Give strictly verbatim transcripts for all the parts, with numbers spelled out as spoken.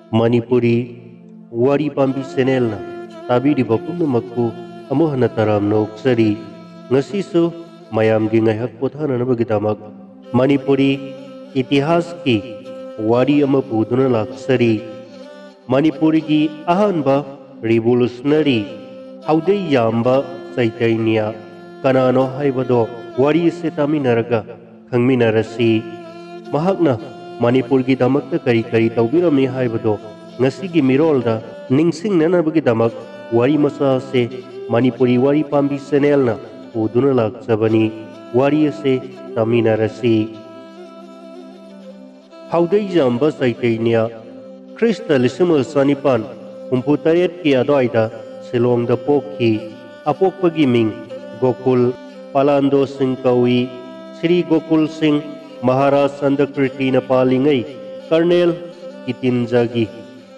Manipuri Wari Pambi Senelna Tabi di Bapunamakku Amuhana Taram Noksari Ngasisu Mayam di Ngayhak Pothana Nabagitamak Manipuri Itihas ki Wari Amapuduna Laksari Manipuri ki Ahanba Revolutionary Haude Yamba Saitainia Kanano Haibado Wari Setaminaraga Kangminarasi Mahakna Manipur ki damakta kari kari tawbirami haibado ngasigi mirolda ningsing nanabagi damak wari masa se Manipuri wari pambi senelna uduna laksabani wari se taminarasi haudai jamba saitainia Krista lisimul sanipan umputaret ki adoida silongda pokhi apokpagi ming Gokul Palando Singh Kawi Sri Gokul Singh Maharaj Sandakirti na palingai Colonel Kitinjagi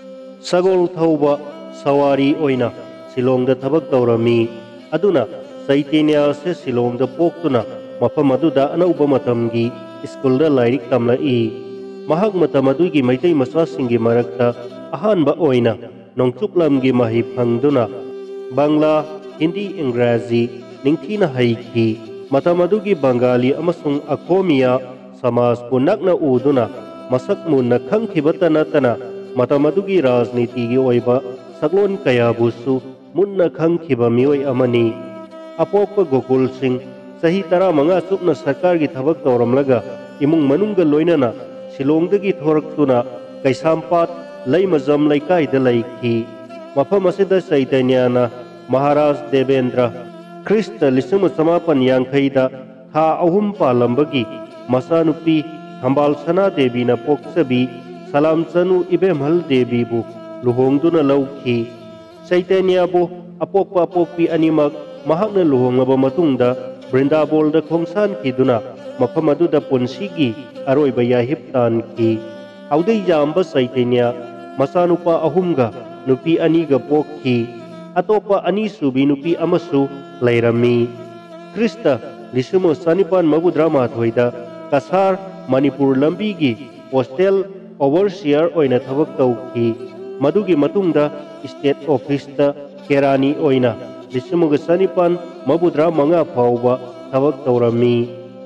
Sagol Thauba Sawari Oina Silongda Thabak Taurami Aduna Saitainia se Silongda Poktuna Mafam aduda anauba matamgi Iskulda Lairik Tamlai Mahag matamadugi Maitai Masasingi Marakta Ahanba Oina Nongchuklamgi Mahip Hangduna Bangla Hindi Ingrazi Ningkina Haiki Matamadugi Bangali Amasung Akomiya Samas punak na uduna masak mo na kangkibata na tana matamadugi razniti gi oiba saglon kaya busu mun na kangkiba miway amani apokpa Gokul Singh sahi tara mga sup na sarkar gi thabak tawramlaga imung manungga loinana silongdagi thoraktuna kay sampat lay mazam lay kaida layki mafam asida Saitainia na Maharaj Devendra Krista lisima samapan yangkaida tha ahum palambagi Masanupi Hambal Sana Devi na Poksabi Salam Sanu Ibemhal Devi bu Luhongduna Lauki Saitainia bu Apokpa Apokpi Animak Mahak na luhong aba matungda Brindabol da Kongsan ki duna Mapamadu da Ponsigi Aroy Bayahip Tan ki Auday Jamba Saitainia Masanupa Ahumga Nupi Aniga Pokki Atopa Anisubi Nupi Amasu Lairami Krista Lisimo Sanipan Mabudrama Thoida Kasar Manipur Lambigi Postal Overseer Oina Thabak Tauki Madugi Matungda State Office ta Kerani Oina Lisimuga Sanipan Mabudra Manga Pauba Thabak Taurami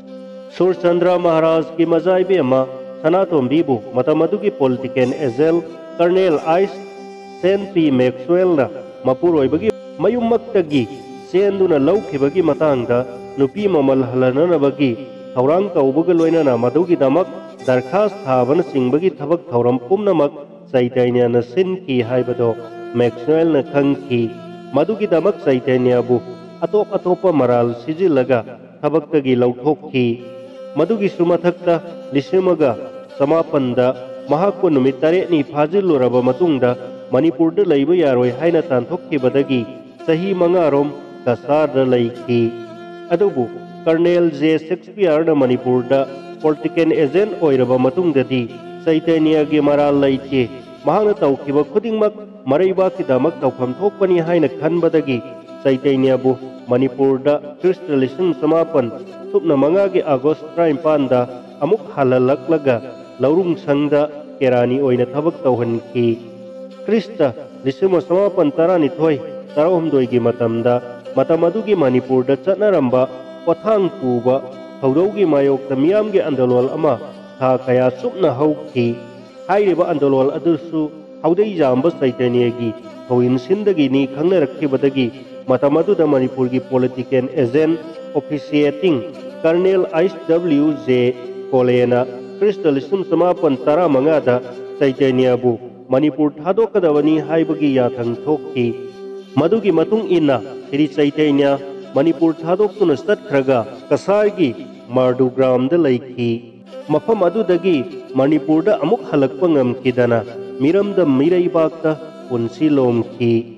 Sur Chandra Maharaj ki Mazaibe Ma Sanatom Bibu Matamadugi Politician Ezel Colonel Ice Saint P. Maxwell na Mapuroi bagi Mayumaktagi Senduna Lauki bagi Matangda Nupi Mamalhalana na bagi Thaurang kaubaga loinana madugi damak darkhas thaban singbagi thabak thauram pumnamak Saitainia na sinki haibado Maxwell na khangki madugi damak Saitainia bu atop atopa maral sijilaga thabaktagi lauthokki madugi sumathakta lisimaga samapanda mahakko numit tare ni phajilluraba matungda Manipurda laiba yaroi haina tanthokki badagi sahi mangarom kasarda laiki adubu Colonel J. Shakespeare na Manipur da politician agent oiraba matungdadi Saitainia gi maral laite mahana tawkiba khudingmak maraiba ki damak tawpham thokpani haina khanbadagi Saitainia bu Manipur da Kristalism samapan supna manga gi August twenty-five da amuk halalaklaga laurung sangda Kerani oina thabak tawhanki Krista lisima samapan tarani thoi tarahumdoi gi matamda matamadugi Manipur da chatnaramba Pathang Puba Haudogi Mayok Tamiyam ge Andalwal ama Tha Kaya Supna Hauki Hairiba Andalwal Adusu Haudai Jamba Saitainia gi Hawin Sindagi ni Khangnarakhi Badagi Matamadu da Manipur gi Politician Agent Officiating Colonel Ice W. J. Kolena Kristalism Samapan Tara Mangada Saitainia bu Manipur Thadokadawani Haibagi Yathang Thokki Madugi Matung Inna Sri Saitainia Manipur Thadokuna Statkhraga Kasargi Mardugram da Laiki Mafam adudagi Manipur da amuk halakpa ngamkidana Miramda Miraibakta Punsilomki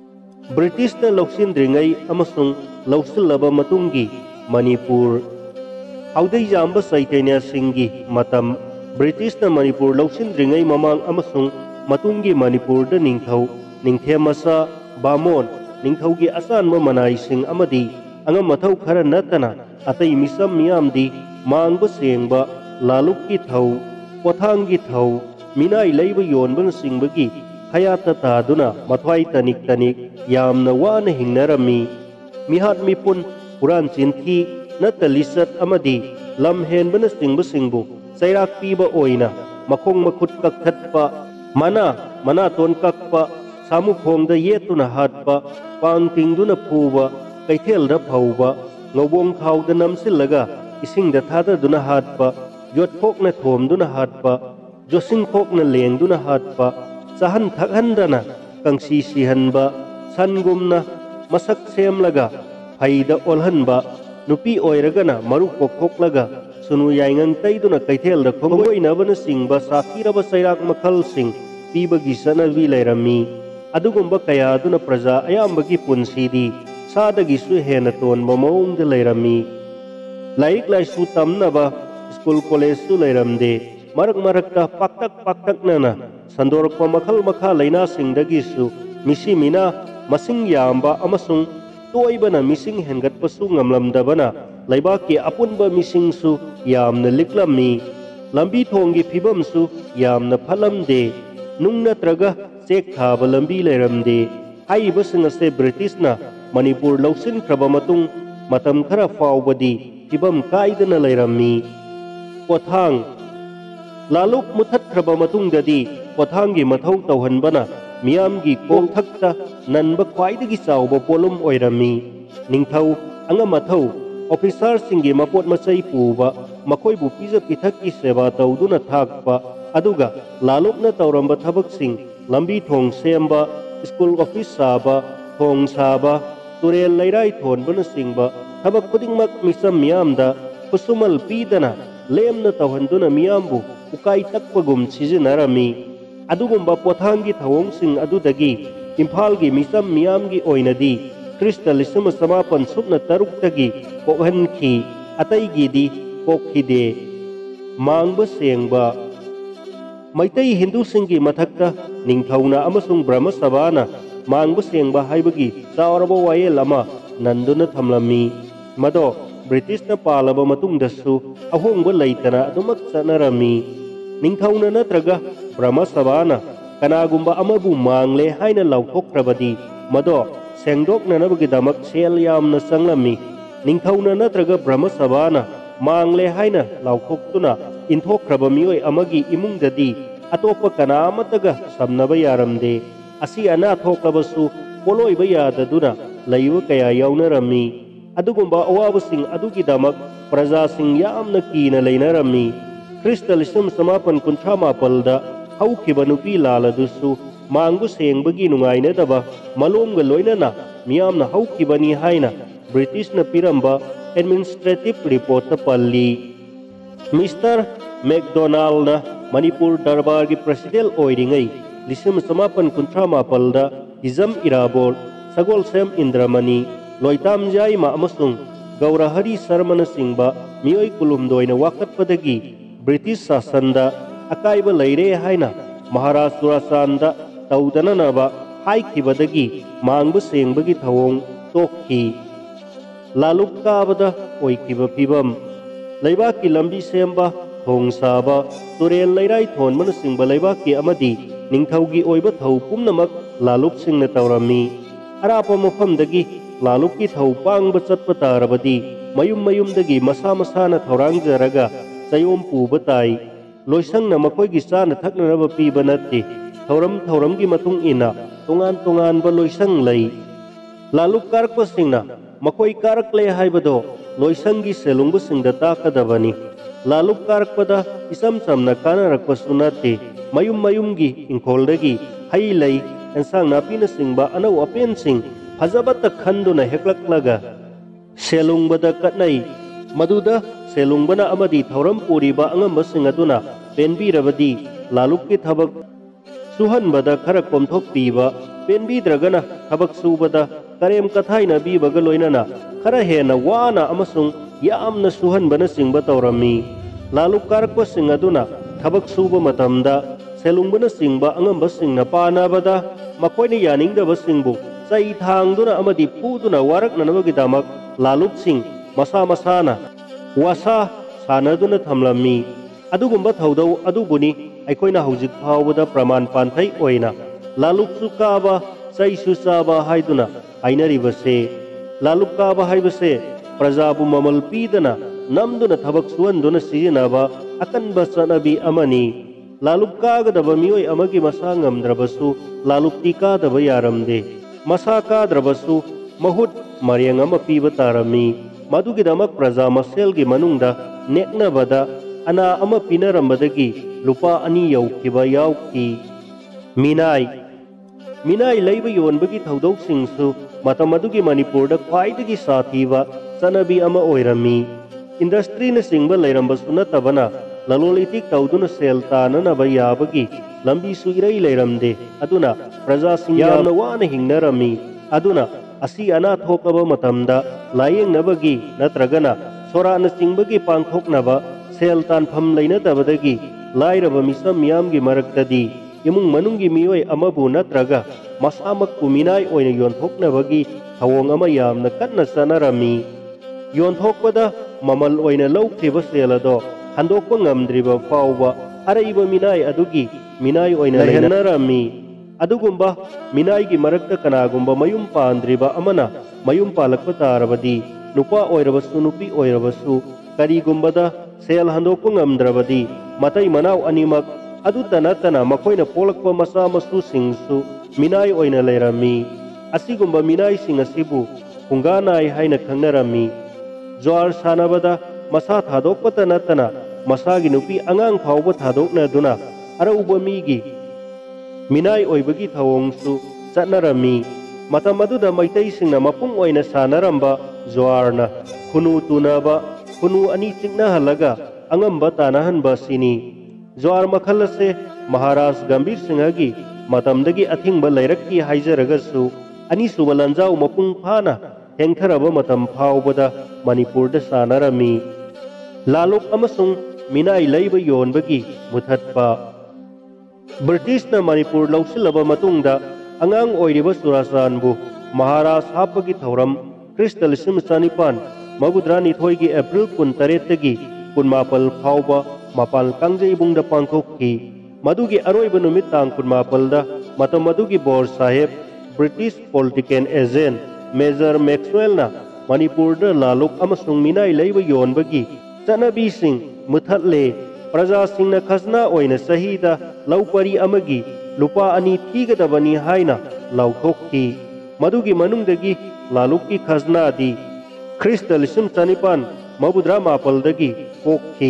British na Lauksindringai amasung Lauksilaba Matungi Manipur Haudai Jamba Saitainia Singhi Matam British na Manipur Lauksindringai mamang amasung Matungi Manipur da Ningthau Ningthemasa Bamon Ningthaugi asan mo manaising amadi angam mathau khara natana atai misam miyamdi mangba sengba laluk ki thau pothang ki thau मीनाई लैब योनबन सिंबगी खयाता तादुना मथवाई तनिक तनिक यामना वाना हिंगनरमी मिहात मिपुन पुरान चिंथी नत लिसत अमदी लम हेनबन सिंब सिंबु चैराक पीबा ओइना मखोंग मखुट कक्थटपा मना मना तोन कक्पा सामु खोंगदा येतुना हाटपा पांग तिंगदुना फूबा कैथेलदा फौबा ngobong thawda namsillaga isingda thadaduna hatpa yotkhokna thomduna hatpa josingkhokna lengduna hatpa chahan thakhandana kangsi sihanba sangumna masak semlaga phaida olhanba nupi oiragana maru kokhoklaga sunu yaingang taiduna kaithelda khongoinabana singba sakiraba sairak makhal sing pibagi sanavi lairami adugumba kayaduna praja ayambagi punsidi सादगिसु हेन तोनबा मौंग लैरमी like लाइसु तमनबा school कॉलेजसु लैरमदे मरक मरकता पाक्तक पाक्तक नना संदोरक मखल मखा लैना सिंगदगिसु मिसि मिना मसिंग यामबा अमसुंग तोइबना missing हेंगतपसु ngamlamdabana लैबाकी अपुनबा मिसिंगसु यामना लिक्लमी लंबी थोंगी फिबमसु यामना फलमदे नुंग नत्रगा check थाबा लंबी लैरमदे हाइबसिंग असे ब्रिटिशना मणिपुर लौसिन क्रबमतुंग मतम खरा फावबदी फिबम कायदना लैरमी पोथांग लालुक मुथत क्रबमतुंगददी पोथांगी मथौ तौहनबना मियामगी कोंथक्ता ननब ख्वाइदगी चावबा पोलुम ओइरमी निंगथौ अंगा मथौ ऑफिसर सिंगी मपोट मचै पुबा मखोइबु पिजा पिथक्की सेवा तौदुना थाकपा अदुगा लालुकना तौरंबा थबकसिंग लंबी थोंग सेमबा स्कूल ऑफिस साबा थोंग साबा तुरेल लैराई थोनबन सिंगबा थबक खुदिंगमक मिसम मियामदा खुसुमल पीदना लेमना तौहंदुना मियामबु उकाई तकपगुम सिजनरमी अदुगुम्बा पोथांगी थवोंग सिंग अदुदगी इम्फालगी मिसम मियामगी ओइनदी ख्रिस्ट लिसम समापन सुपना तरुक्तगी पोहनखी अतैगीदी पोखिदे मांगबा सेंगबा मैतै हिंदू सिंगी मथक्ता निंगथौना अमसुंग ब्रह्म सभाना मांगबा सेंगबा हाइबगी चावरबा वायल अमा नंदुना थमलमी मदो ब्रिटिशना पालबा मतुंगदसु अहोंगबा लैतना अदुमक चनरमी निंगथौना नत्रगा ब्रह्म सभाना कनागुम्बा अमबु मांगले हाइना लाउथोक्रबदी मदो सेंगदोकननबगिदमक सेल यामना संगलमी निंगथौना नत्रगा ब्रह्म सभाना मांगले हाइना लाउथोक्तुना इंथोक्रबा मियोय अमगी इमुंगददी अतोपा कनामतगा समनबा यारमदे असी अना थोकलबसु पोलोइबा याददुना लैब कया यावनरमी अदुगुम्बा अवाबसिंग अदुगिदमक प्रजासिंग यामना कीना लैनरमी ख्रिस्ट लिसम समापन कुंथ्रा मापलदा हौखिबा नुपी लालदुसु मांगबु सेंगबगी नुंगाइनदबा मलोमगा लोइनना मियामना हौखिबनी हाइना ब्रिटिशना पिरंबा एडमिनिस्ट्रेटिव रिपोर्ट पल्ली मिस्टर मैकडोनाल्डना मणिपुर दरबार की प्रेसिडेंट ओइरिंगै लिसिम समापन कुंथ्रा मापलदा हिजम इराबोल सगोलसेम इंद्रमणि लोइताम जाइमा अमसुंग गौरहरि शर्मन सिंबा मियोय कुलुमदोइना वाकटपदगी ब्रिटिश शासनदा अकाइबा लैरे हाइना महाराज सुरासानदा तौदननबा हाइखिबदगी मांगबु सेंगबगी थवोंग तोखी लालुक काबदा ओइखिबा फिबम लैबाकी लंबी सेंबा थोंग साबा तुरेल लैराई थोनबन सिंबा लैबाकी अमदी निंगथौगी ओइबा थौ पुमनमक लालुक सिंगना तौरमी अरापा मफमदगी लालुकी थौ पांगबा चटपा तारबदी मयुम मयुमदगी मसा मसाना थौरांगजरगा चयोम पुबा ताई लोइसंगना मखोइगी चाना थकनरबा पीबा नत्ते थौरम थौरमगी मतुंग इना तोंगान तोंगानबा लोइसंग लई लालुक कारकपा सिंगना मखोइ कारकले हाइबदो लोइसंगी सेलुंगबा सिंगदा ताकदबनी लालुक कारकपदा इसम समना कानरकपसु नत्ते मयुम मयुमगी इंखोलदगी हई लई एंसांग नापीना सिंगबा अनौ अपेन सिंग फजबता खंदुना हेक्लक्लगा सेलुंगबदा कटनई मदुदा सेलुंगबना अमदी थौरम पुरीबा अंगम सिंग अदुना पेनबीरबदी लालुककी थबक सुहनबदा खरा कोमथोक पीबा पेनबीद्रगना थबक सुबदा करेम कथाइना बीबगा लोइनना खरा हेना वाना अमसुंग यामना सुहनबना सिंगबा तौरमी लालुक कारकपा सिंग अदुना थबक सुबा मतमदा सेलुंगबना सिंगबा अंगम सिंगना पानाबदा मखोइना यानिंगदबा सिंगबु चै थांगदुना अमदी फुदुना वारकननबगिदमक लालुक सिंग मसा मसाना वासा सानदुना थमलमी अदुगुम्बा थौदौ अदुबुनी ꯑꯩꯈꯣꯏꯅ ꯍꯧꯖꯤꯛ ꯐꯥꯎꯕꯗ ꯄ꯭ꯔꯃꯥꯟ ꯄꯥꯟꯊꯩ ꯑꯣꯏꯅ ꯂꯥꯂꯨꯛꯁꯨ ꯀꯥꯕ ꯆꯩꯁꯨ ꯆꯥꯕ ꯍꯥꯏꯗꯨꯅ ꯍꯥꯏꯅꯔꯤꯕꯁꯦ ꯂꯥꯂꯨꯛ ꯀꯥꯕ ꯍꯥꯏꯕꯁꯦ ꯄ꯭ꯔꯖꯥꯕꯨ ꯃꯃꯜ ꯄꯤꯗꯅ ꯅꯝꯗꯨꯅ ꯊꯕꯛ ꯁꯨꯍꯟꯗꯨꯅ ꯁꯤꯖꯤꯟꯅꯕ ꯑꯀꯟꯕ ꯆꯠꯅꯕꯤ ꯑꯃꯅꯤ ꯂꯥꯂꯨꯛ ꯀꯥꯒꯗꯕ ꯃꯤꯑꯣꯏ ꯑꯃꯒꯤ ꯃꯁꯥ ꯉꯝꯗ꯭ꯔꯕꯁꯨ ꯂꯥꯂꯨꯛꯇꯤ ꯀꯥꯗꯕ ꯌꯥꯔꯝꯗꯦ ꯃꯁꯥ ꯀꯥꯗ꯭ꯔꯕꯁꯨ ꯃꯍꯨꯠ ꯃꯔꯦꯡ ꯑꯃ ꯄꯤꯕ ꯇꯥꯔꯝꯃꯤ ꯃꯗꯨꯒꯤꯗꯃꯛ ꯄ꯭ꯔꯖꯥ ꯃꯁꯦꯜꯒꯤ ꯃꯅꯨꯡꯗ ꯅꯦꯛꯅꯕꯗ ꯑꯅꯥ ꯑꯃ ꯄꯤꯅꯔꯝꯕꯗꯒꯤ ꯂꯨꯄꯥ ꯑꯅꯤ ꯌꯧꯈꯤꯕ ꯌꯥꯎꯈꯤ ꯃꯤꯅꯥꯏ ꯃꯤꯅꯥꯏ ꯂꯩꯕ ꯌꯣꯟꯕꯒꯤ ꯊꯧꯗꯣꯛꯁꯤꯡꯁꯨ ꯃꯇꯝ ꯑꯗꯨꯒꯤ ꯃꯅꯤꯄꯨꯔꯗ ꯈ꯭ꯋꯥꯏꯗꯒꯤ ꯁꯥꯊꯤꯕ ꯆꯠꯅꯕꯤ ꯑꯃ ꯑꯣꯏꯔꯝꯃꯤ ꯏꯟꯗꯁꯇ꯭ꯔꯤꯅꯆꯤꯡꯕ ꯂꯩꯔꯝꯕꯁꯨ ꯅꯠꯇꯕꯅ ꯂꯂꯣꯟ ꯏꯇꯤꯛ ꯇꯧꯗꯨꯅ ꯁꯦꯜ ꯇꯥꯅꯅꯕ ꯌꯥꯕꯒꯤ ꯂꯝꯕꯤꯁꯨ ꯏꯔꯩ ꯂꯩꯔꯝꯗꯦ ꯑꯗꯨꯅ प्रजासिंग यामना वाना हिंगनरमी अदुना असी अना थोकबा मतमदा लायेंगनबगी नत्रगना सोराना चिंगबगी पांगथोकनबा सेल तानफम लेनदबदगी लाइरबा मिसम मियामगी मरक्तदी इमुंग मनुंगी मियोय अमबु नत्रगा मसामक मिनाय ओइना योंथोकनबगी थवोंग अमा यामना कन्ना चनरमी योंथोकपदा ममल ओइना लौखिबा सेल अदो हंदोकपा ngamdriba फावबा अरैबा मिनाय अदुगी मिनाय ओइना लेहनरमी अदुगुंबा मिनायगी मरक्ता कनागुंबा मयुम पांद्रिबा अमना मयुम पालकपा तारबदी नुपा ओइरबसु नुपी ओइरबसु करीगुंबदा सेल हंदोकपा ngamद्रबदी मतै मनाव अनिमक अदुता नतना मखोइना पोलकपा मसा मसुसिंगसु मिनाय ओइना लेरमी असिगुंबा मिनाय सिंग असिबु हुंगानाय हाइना खंगनरमी ज्वार सानबदा मसा थादोकपता नतना मसागी नुपी अंगांग फावबा थादोकनदुना अरउबा मीगी मिनाय ओइबगी थवोंगसु चटनरमी मतम अदुदा मैतै सिंगना मपुंग ओइना सानरंबा ज्वारना खुनु तुनबा खुनु अनि चिकना हलगा अंगंबा तानाहनबा सिनी ज्वार मखल से महाराज गंभीर सिंहगी मतमदगी अथिंगबा लैरक्की हाइजरगसु अनि सुबा लंजाउ मपुंग फाना हेंथरबा मतम फावबदा मणिपुरदा सानरमी लालुक अमसुंग मिनाय लैबा योनबगी मुथतपा ब्रिटिश न मणिपुर लौसिलबा मतुंगदा अंगांग ओइरिबा सुरासानबु महाराज हापगी थौरम ख्रिस्ट लिसिम चानिपान मगुद्रा निथोइगी एप्रिल कुनतरेतगी कुनमापल फावबा मापाल कांगजेबुंगदा पांथोखी मदुगी अरोइबा नुमित तांग कुनमापलदा मतम मदुगी बोर साहेब ब्रिटिश पॉलिटिकल एजेंट मेजर मैक्सवेलना मणिपुरदा लालुक अमसुंग मिनाय लैबा योनबगी चनबीसिंग मुथतले प्रजा सिंह खजना ओइना सहीदा लौपरी अमगी लुपा अनि थीगदबनी हाइना लौथोखी मदुगी मनुंगदगी लालुकी खजना दी ख्रिस्ट लिसिम चानिपान मबुद्रा मापलदगी पोखी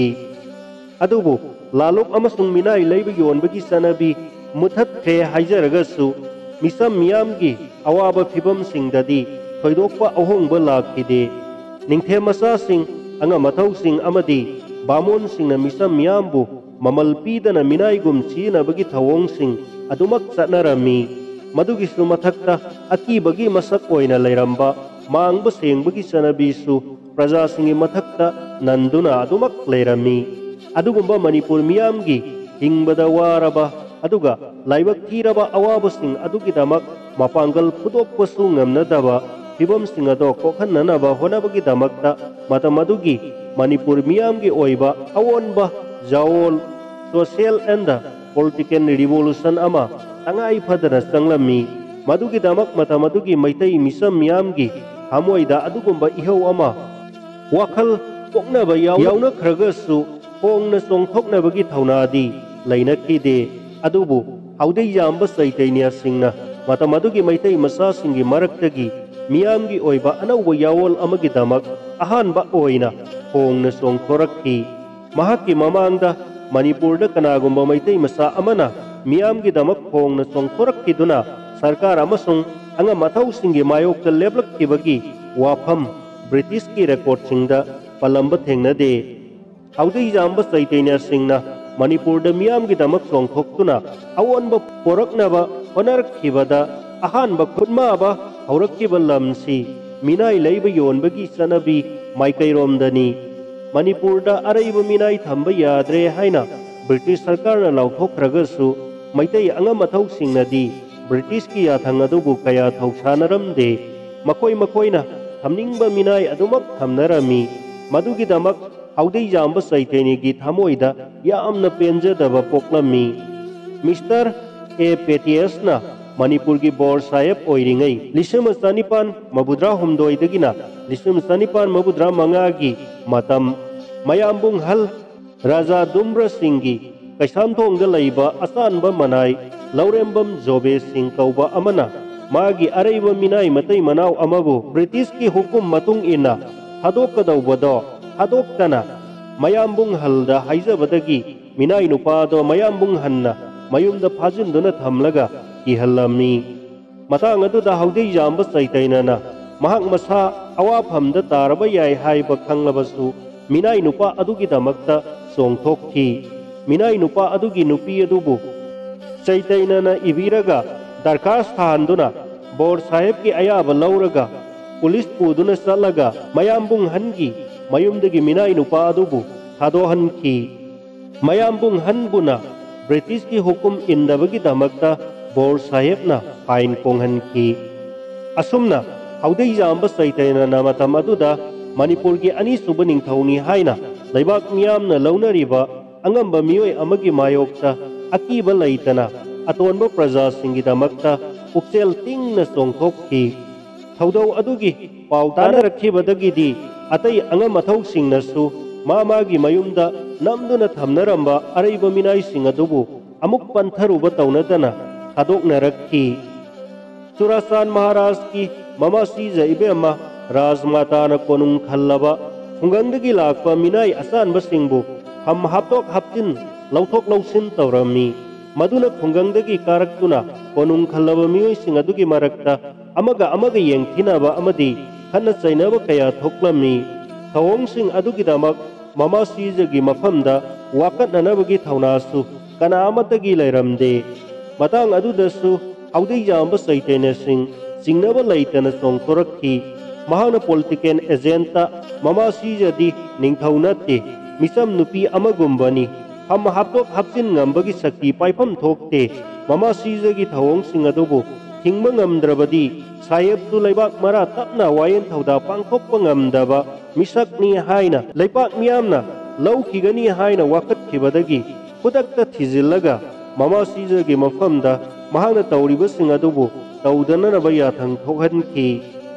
अदुबु लालुक अमसुंग मिनाय लैबा योनबगी सनबी मुथतखे हाइजरगसु मिसम मियामगी अवाबा फिबम सिंगददी थोइदोकपा अहोंगबा लाखिदे निंगथे मसा सिंह अंगा मथौ सिंह अमदी बामोन सिंह मिसम मियामबु ममल पीदना मिनायगुम सिनबगी थवोंग सिंह अदुमक चटनरमी मदुगिसु मथक्ता अकीबगी मसक ओइना लैरंबा मांगब सेंगबगी चनबीसु प्रजा सिंह मथक्ता नंदुना अदुमक लैरमी अदुगुंबा मणिपुर मियामगी हिंगबदा वारबा अदुगा लाइबक थीरबा अवाब सिंह अदुगिदमक मपांगल फुदोकपसु ngamnadaba फिबम सिंह अदो कोखन्ननबा होनबगीदमक्ता मतम अदुगी मणिपुर मियामगी ओइबा अवोनबा जावोल सोशल एंड पॉलिटिकल रिवोल्यूशन अमा तंगाई फदना संगलमी मदुगीदमक मतम अदुगी मैतै मिसम मियामगी हमोइदा अदुगुंबा इहौ अमा वाखल पोकनबा यावनख्रगसु होंगना चोंथोकनबगी थौनादी लैनखिदे अदुबु हौदै यामबा चैतन्य सिंहना मतम अदुगी मैतै मसा सिंगी मरक्तगी मियामगी ओइबा अनौबा यावोल अमगीदमक अहानबा ओइना होंगना चोंथोरक्खी महाकी ममांगदा मणिपुरदा कनागुंबा मैतै मसा अमना मियामगीदमक होंगना चोंथोरक्खीदुना सरकार अमसुंग अंगा मथौसिंगी मायोक्ता लेपलक्खिबगी वाफम ब्रिटिश की रेकॉर्ड सिंगदा पलंबा थेंगनदे हौदै यामबा चैतन्य सिंहना मणिपुरदा मियामगीदमक चोंथोक्तुना अवोनबा पोरक्नबा होनरक्खिबदा अहानबा खुदमाबा हौरक्खिबा लमसी मिनाय लैबा योनबगी चनबी माइकैरोमदनी मणिपुरदा अरैबा मिनाय थंबा याद्रे हाइना ब्रिटिश सरकारना लाउथोखरगसु मैतै अंगा मथौसिंगनदी ब्रिटिश की याथंग अदुबु कया थौसानरमदे मखोय मखोयना थमनिंगबा मिनाय अदुमक थमनरमी मदुगीदमक हाउदई जांब चैतन्यगी थमोइदा यामना पेंजदबा पोक्लमी। मिस्टर ए पेटियसना मणिपुर की बोर्ड साहेब ओइरिंगै लिसिम चनिपान मबुद्रा हुमदोइदगिना लिसिम चनिपान मबुद्रा मंगागी मतम मयामबुंग हल राजा दुम्र सिंगी कैसामथोंग लैबा अचानबा मनाई लौरेंबम जोबे सिंह कौबा अमना मागी अरैबा मिनाई मतै मनाव अमबु ब्रिटिश की हुकुम मतुंग इना थादोकदौबदो थादोक्तना मयामबुंग हलदा हाइजबदगी मिनाई नुपादो मयामबुंग हन्ना मयुमदा फाजिंदुना थमलगा किहल्लमी। मतांग अदुदा हाउदई जांब चैतन्यना महाक मसा अवाफमदा तारबा याय हाइबा खंगलबसु मिनाई नुपा अदुगिदमक्ता सोंगथोकखि। मिनाई नुपा अदुगी नुपी अदुबु चैतन्यना इबिरगा दरखास्त थाहंदुना बोर्ड साहेब की अयाबा लौरगा पुलिस पुदुना चलगा मयामबुंग हनगी मयुमदगी मिनाई नुपा अदुबु थादोहनखि। मयामबुंग हनबुना ब्रिटिश की हुकुम इंदबगी दमक्ता बोर्ड साहेबना फाइन कोंगहनखि। असुमना हाउदई जांब चैतन्यना मतम अदुदा मणिपुर की अनीसुब निंगथौनी हाइना लैबाक मियामना लौनरिबा अंगंबा मियोय अमगी मायोक्ता अकीबा लैतना अतोनबा प्रजासिंगिदमक्ता पुक्सेल तिंगना चोंगथोकखि। थौदौ अदुगी पाउ तानरखिबदगिदी अतै अंगम मथौसिंगनसु मा मागी मयुमदा नमदुना थमनरंबा अरैबा मिनाइसिंग अदुबु अमुक पंथरुबा तौनदना थादोकनरखि। चुराचान महाराज की ममा सीजा इबेमा राजमाताना कोनुंग खल्लबा खुंगंदगी लाकपा मिनाई असानबसिंगबु हम हाप्तोक हाप्तिन लौथोक लौसिन तौरमी। मदुना खुंगंदगी कारक्तुना कोनुंग खल्लबा मियोइसिंग अदुगी मरक्ता अमगा अमगा येंगथिनबा अमदी खन्ना चैनबा कया थोक्लमी। थवोंगसिंग अदुगिदमक ममा सीजगी मफमदा वाकटननबगी थौनासु कनामतगी लैरमदे। मतांग अदुदसु हाउदई जांब चैतन्यसिंग चिंगनबा लैतना चोंगथोरक्खि। महाना पॉलिटिकल एजेंटा ममा सीजदी निंगथौ नत्ते मिसम नुपी अमगुंबनी हम हाप्तोक हाप्चिन ngambagi शक्ति पाइफम थोकते। ममा सीजगी थवोंगसिंग अदुबु थिंगबा ngamdrabadi साहेबदु लैबाक मरा तपना वायेन थौदा पांथोकपा ngamdaba मिसकनी हाइना लैपाक मियामना लौखिगनी हाइना वाकटखिबदगी खुदक्ता थिजिल्लगा ममा सीजगी मफमदा महाना तौरिबसिंग अदुबु तौदननबा याथंग थोकहनखि।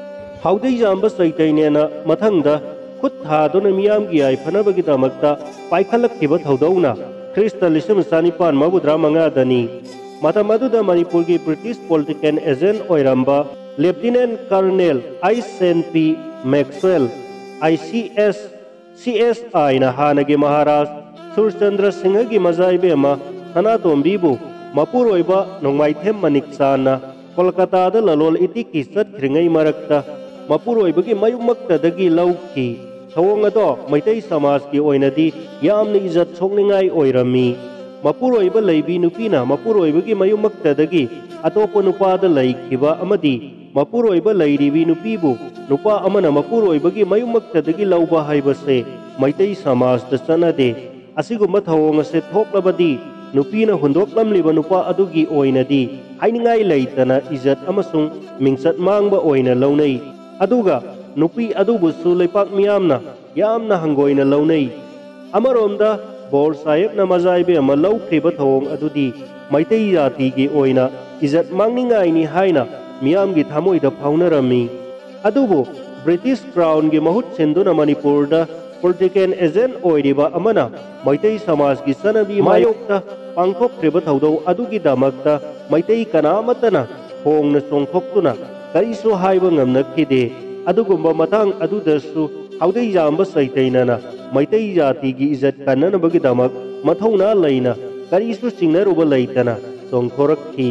हाउदई जांब चैतन्यना मथंगदा खुद थादुना मियामगी याइफनबगिदमक्ता पाइखलक्खिबा थौदौना ख्रिस्ट लिसिम चनिपान मबुद्रा मंगादनी। मतम अदुदा मणिपुर की ब्रिटिश पॉलिटिकल एजेंट ओइरंबा lieutenant colonel I N P Maxwell I C S C S I ना हानगे महाराज सूर्यचंद्र सिंह की मजाइबेमा सनातोंबीबु मपुरोइबा नोंमाइथेम मनिकसाना कोलकाता ललोल इतिकी चटखिरिंगै मरक्ता मपुरोइबगी मयुमक्तदगी लौखि। थवोंग अदो मैतै समाज की ओइनदी यामना इज्जत सोकनिंगाई ओइरमी। मपुरोइबा लैबी नुपीना मपुरोइबगी मयुमक्तदगी अतोप नुपादा लैखिबा अमदी मपुरोइबा लैरिबी नुपीबु नुपा अमना मपुरोइबगी मयुमक्तदगी लौबा हाइबसे मैतै समाजदा चनदे। असिगुम्बा थवोंग असे थोक्लबदी नुपीना हुंदोक्लमलिबा नुपा अदुगी ओइनदी हाइनिंगाई लैतना इज्जत अमसुंग मिंगचत मांगबा ओइना लौनै। अदुगा नुपी अदुबुसु लैपाक मियामना यामना हंगोइना लौनै। अमरोमदा बोर्ड साहेबना मजाइबे अमा लौख्रिबा थवोंग अदुदी मैतै जातिगी ओइना इज्जत मांगनिंगाइनी हाइना मियामगी थामोइदा फाउनरमी। अदुबु ब्रिटिश क्राउन की महुत सिंधुना मणिपुरदा पॉलिटिकल एजेंट ओइरिबा अमना मैतै समाज की सनबी मायोक्ता पांथोक्ख्रिबा थौदौ अदुगिदमक्ता मैतै कनामतना होंगना चोंगथोक्तुना करिसु हाइबा ngamnakkhide। अदुगुम्बा मतांग अदुदसु हाउदई जांब चैतन्यना मैतै जातिगी इज्जत कन्ननबगिदमक मथौना लैना करिसु चिंगनरुबा लैतना चोंगथोरक्खि।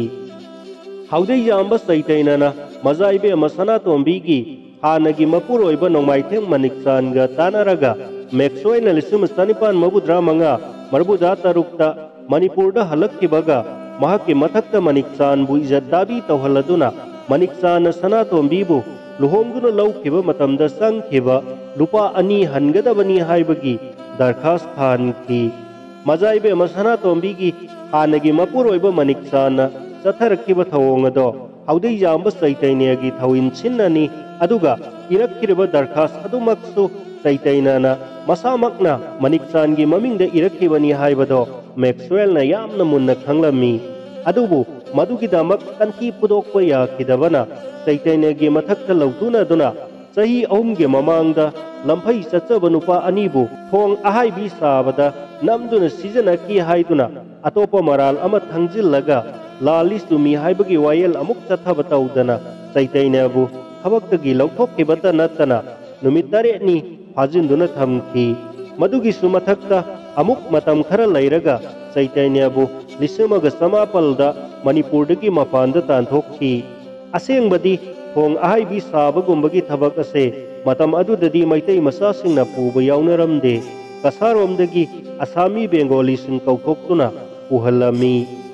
हाउदई जांब चैतन्यना मजाइबे मसनातोंबीगी हानगी मपुरोइबा नोंमाइथेम मनिकसानगा तानारगा मैक्सवेलना लिसिम चनिपान मबुद्रा मंगा मरबुदा तरुक्ता मणिपुरदा हलक्खिबगा महाकी मथक्ता मनिकसानबु इज्जत दाबी तौहल्लदुना मनिकसान सनातोंबीबु लुहोंगदुना लौखिबा मतमदा संखिबा लुपा अनि हनगदबनी हाइबगी दरखास्त थानखि। मजाइबे मसनातोंबीगी हानगी मपुरोइबा मनिकसाना चथरक्खिबा थवोंगदो हाउदई जांब चैतन्यगी थविन सिन्ननी अदुगा इरक्खिरबा दरखास्त अदुमक्सु Chaitanya masamakna maniksangi mamingda irakibani haibado Maxwell na yamna munna khanglami adubu madugidamak kanthi pudokpa yakidabana Chaitanya gi mathakta lautuna duna sahi ahumge mamangda lamphai chachaba nupa anibu thong ahaibi sabada namduna sizana ki haiduna atopa maral ama thangjillaga lalistumi haibagi wayel amuk chathaba taudana Chaitanya bu thabaktagi lauthokibata natana numit tare ni hajinduna thamki madugi sumathakta amuk matam khara lairaga Chaitanya bu lisamaga samapalda Manipurdagi mapanda tanthokhi asengbadi thong ahaibi sabagumbagi thabak ase matam adudadi maitai masasingna puba yaunaramde kasaromdagi asami bengali sing kauthokuna puhalami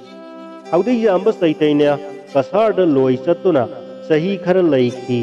haudai yamba Chaitanya kasarda loi chatuna sahi khara laiki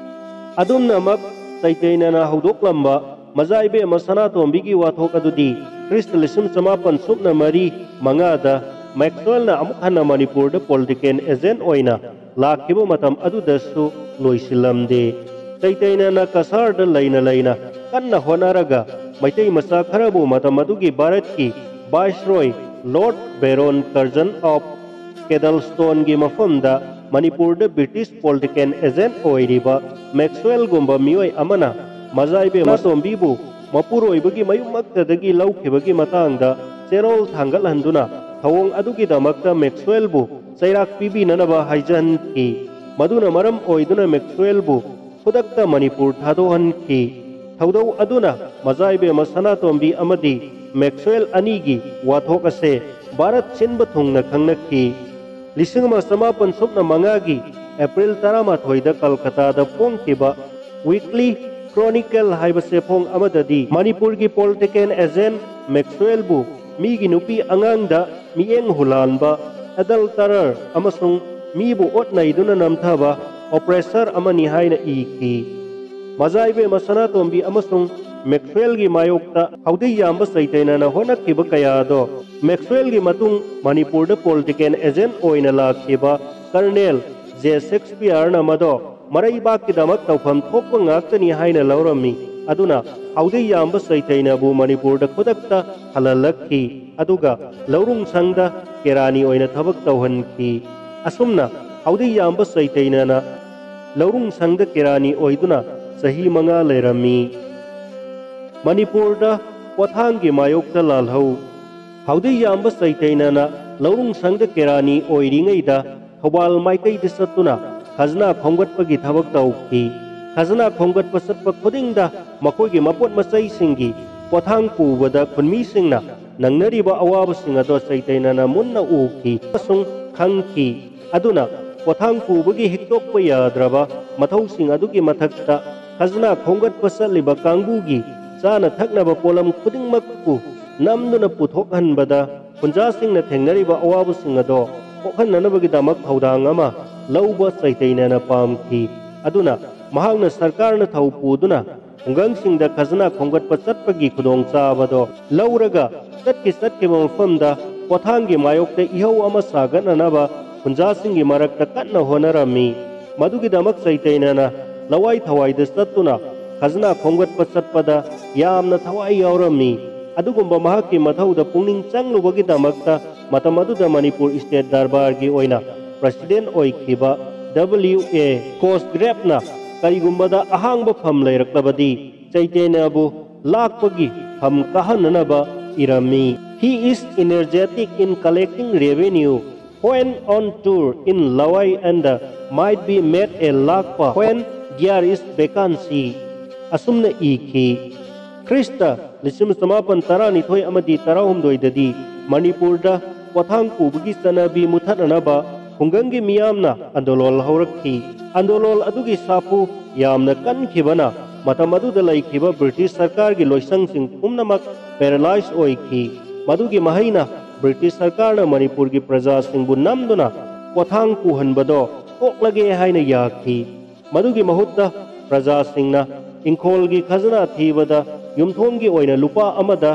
adumnamak Chaitanya na haudoklamba mazaibe masana tombigi wathok adudi Krist lisim samapan supna mari mangada Maxwell na amuk hana Manipur da political agent oina lakibo matam adudasu loisilamde Chaitanya na kasar da laina laina kanna honaraga maitai masa kharabu matam adugi Bharat ki Viceroy Lord Baron Curzon of Kedalstone gi mafamda Manipur da British political agent oiriba Maxwell gumba mioi amana mazaibe matombibu mapuroibagi mayumaktadagi laukhibagi matangda cherol thangal handuna thawong adugi damakta Maxwell bu chairak pibi nanaba haijan ki maduna maram oiduna Maxwell bu khudakta Manipur thadohan ki thaudau aduna mazaibe masana tombi amadi Maxwell anigi wathok ase Bharat chinba thungna khangnaki lisingma samapan supna mangagi April taramathoi da Kolkata da pongkiba weekly Chronicle haibase phong amadadi Manipur gi political agent Maxwell bu migi nupi angangda mieng hulanba adulterer amasung mibu otnaiduna namthaba oppressor amani haina iki mazaibe masana tombi amasung Maxwell gi mayokta haudai yamba Chaitanya na honakkiba kayado Maxwell gi matung Manipur da political agent oina lakhiba Colonel J Shakespeare na mado maraiba kidamak tawfam thokpa ngaktani haina laurami aduna haudai yamba Chaitanya bu Manipur da khudakta halalakhi aduga laurung sangda kerani oina thabak tawhanki asumna haudai yamba Chaitanya na laurung sangda kerani oiduna sahi manga lerami Manipur da Pothangi mayokta lalhau haudai yamba Chaitanya na laurung sangda kerani oiringai da Thobal maikai disatuna khazna khonggatpagi thabak tawki khazna khonggatpa satpa khudingda makoigi mapot masai singi pothang pubada khunmi singna nangnariba awaba singa do Chaitanya na munna uki pasung khangki aduna pothang pubagi hiktokpa yadraba mathau sing adugi mathakta khazna khonggatpa saliba kangbugi chana thaknaba polam khudingmakpu namduna puthokhanbada punja singna thengnariba awaba singa do kokhananabagi damak thaudang ama lauba Chaitanya na pamki aduna mahangna sarkarna thaupuduna ungangsingda khazna khonggatpa chatpagi khudong chabado lauraga chatki chatki mafamda pothangi mayokta ihau ama sagananaba punjasingi marakta kanna honarami madugi damak Chaitanya na lawai thawai da satuna khazna khonggatpa chatpada yamna thawai yaurami adugumba mahakki mathauda pungning changlubagi damakta matamaduda Manipur State Darbar gi oina President oikhiba W A Cosgrave na karigumbada ahangba pham leiraktabadi Chaitanya bu lakpagi pham kahananaba irami he is energetic in collecting revenue when on tour in Lawai and might be made a lakpa when there is vacancy asumna iki Krista lisim samapan tarani thoi amadi tarahumdoi dadi Manipur da pothang pubagi sanabi muthananaba hungangi miyamna andolol haurakhi andolol adugi sapu yamna kankhibana matam aduda laikhiba British sarkar gi loisang sing pumnamak paralyzed oikhi madugi mahaina British sarkar na Manipur gi praja singbu namduna pothang puhanbado koklage haina yakhi madugi mahutta praja singna ingkhol gi khazna thibada yumthomgi oina lupa amada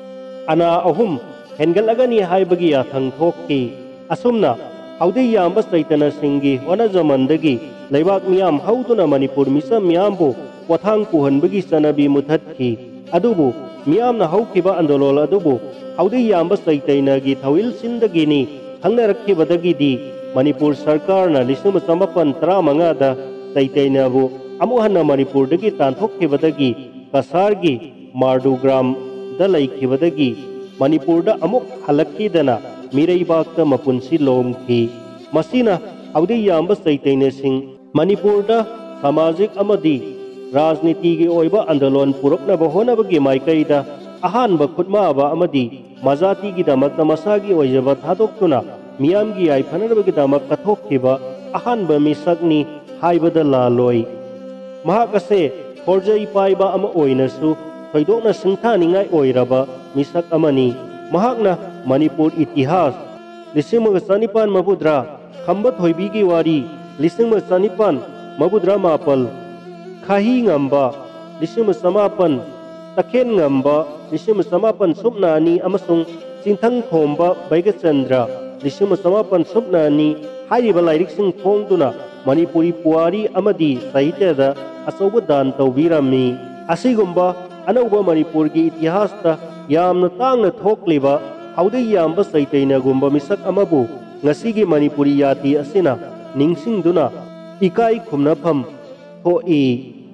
ana ahum hengalagani haibagi yathang thokki asumna haudai yamba Chaitanya singgi wana zamandagi laibak miyam hauduna Manipur misam miyambu पोथांग पुहनबगी चनबी मुथतखी अदुबु मियामना हौखिबा आंदोलन अदुबु हौदि याम्बा चैतन्यगी थविल सिंदगिनी खंगनरखिबदगिदी मणिपुर सरकारना लिसिंग चमापन तरामंगादा चैतन्यबु अमुक हन्ना मणिपुरदगी तांथोखिबदगी कसारगी मार्डुग्राम दा लैखिबदगी मणिपुरदा अमुक हलक्खिदना मिरैबाक्ता मपुंसी लोमखी मसीना हौदि याम्बा चैतन्य सिंह मणिपुरदा सामाजिक अमदी राजनीति की ओइबा आंदोलन पुरकनबा होनबगी माइकैदा अहानबा खुदमाबा अमदी मजाती की दमक मसागी ओइजबा थादोक्तुना मियामगी आइफनबगी दमक कथोखिबा अहानबा मिसकनी हाइबदा लालोय महाकसे खोरजै पाइबा अमा ओइनसु थोइदोकना सिंथानिंगाय ओइरबा मिसक अमनी महाकना मणिपुर इतिहास लिसिंग चनिपान मबुद्रा खंबा थोइबीगी वारी लिसिंग चनिपान मबुद्रा मापल खाही ngamba लिसिंग समापन तखेन ngamba लिसिंग समापन सुपनानी अमसुंग चिंथंग खोंबा बैगचंद्र लिसिंग समापन सुपनानी हाइरिबा लाइरिकसिंग फोंगदुना मणिपुरी पुवारी अमदी साहित्यदा अचौबा दान तौबीरमी असिगुंबा अनौबा मणिपुर की इतिहासता यामना तांगना थोकलिबा हौदि याम्बा चैतन्यगुंबा मिसक अमबु ngasiगी मणिपुरी याति असिना निंगसिंगदुना इकाई खुमनाफम थोई।